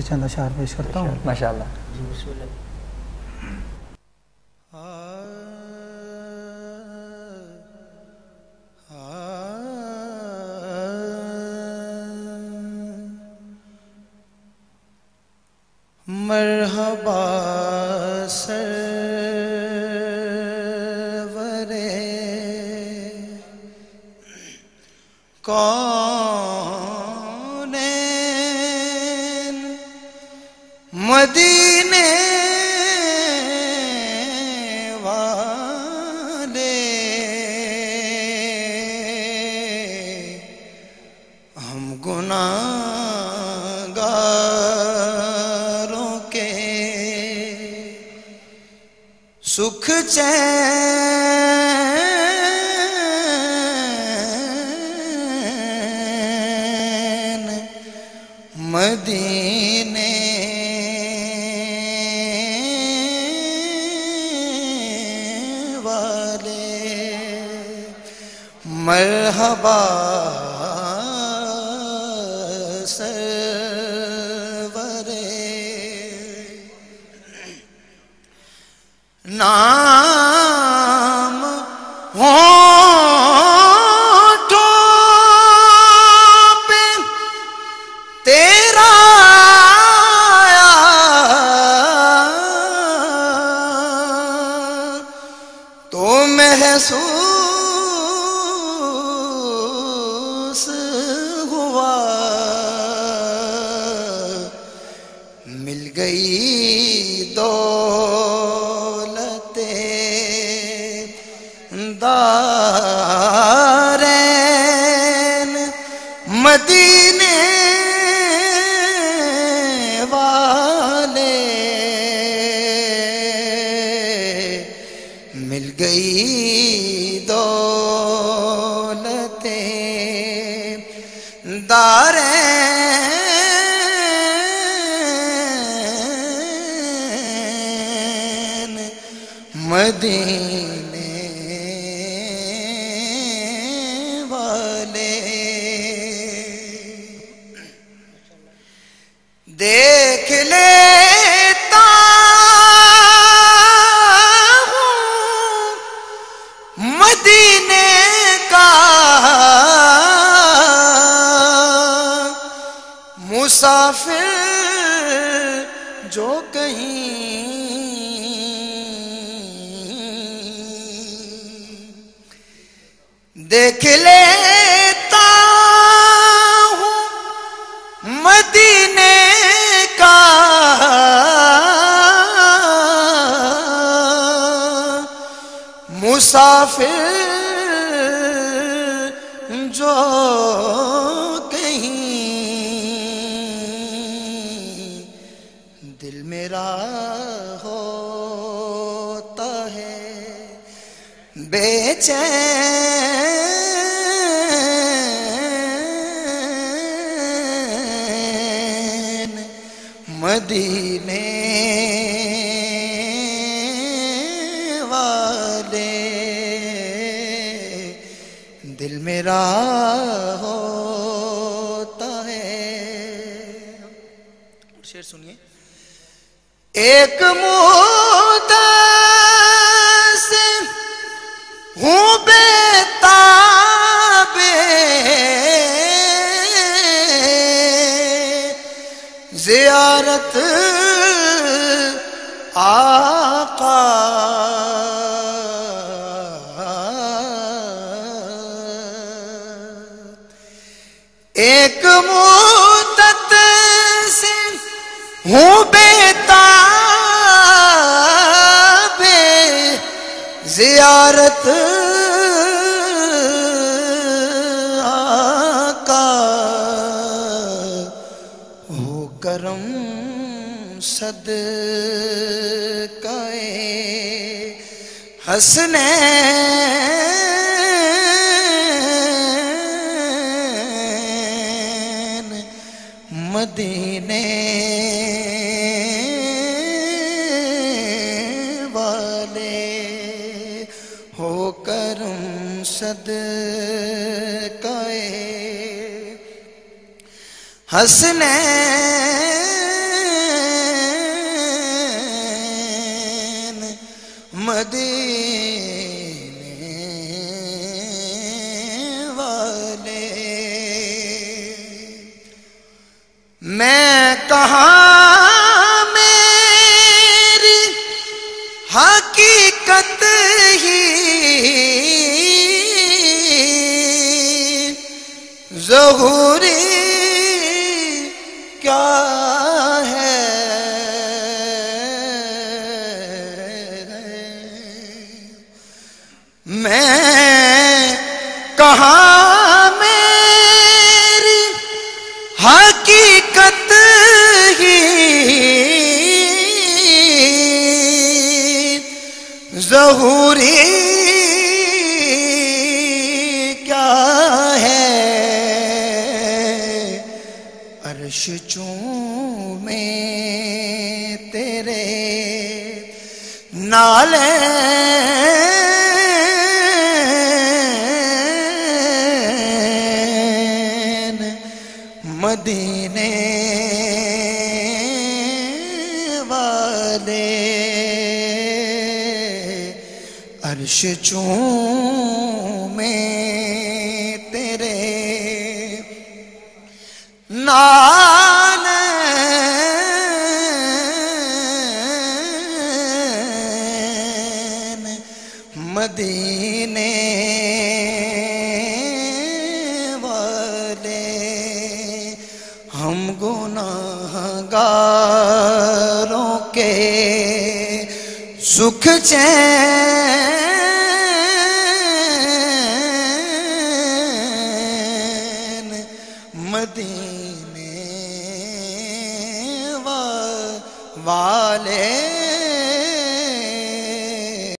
چند اشعار پیش کرتا ہوں. ماشاءاللہ. جی بسم اللہ. مرحبا سرورے کونین مدینے والے ہم گناہگاروں کے سکھ چین مدینے والے مرحبا نام ہونٹوں پہ تیرا تو محسوس ہوا مل گئی دارین مدینے والے مل گئی دولتیں دارین مدینے دیکھ لیتا ہوں مدینے کا مسافر جو کہیں دیکھ لیتا ہوں مدینے مسافر جو کہیں دل میرا ہوتا ہے بے چین مدینے دل میرا ہوتا ہے. شعر سنیے. ایک مدت سے ہوں بیتاب زیارت آقا ایک مدت سے ہوں بیتاب زیارت آقا ہو کرم صدقہ حسنین مدینے والے ہو کرم صدقہ حسنین مدینے والے میں کہاں میری حقیقت ہی ظہوری کیا ہے میں کہاں میری حقیقت ہی ظہوری کیا ہے عرش چومے تیرے نالے مدینے والے عرش چومے تیرے نالین مدینے ہم گناہگاروں کے سکھ چین مدینے والے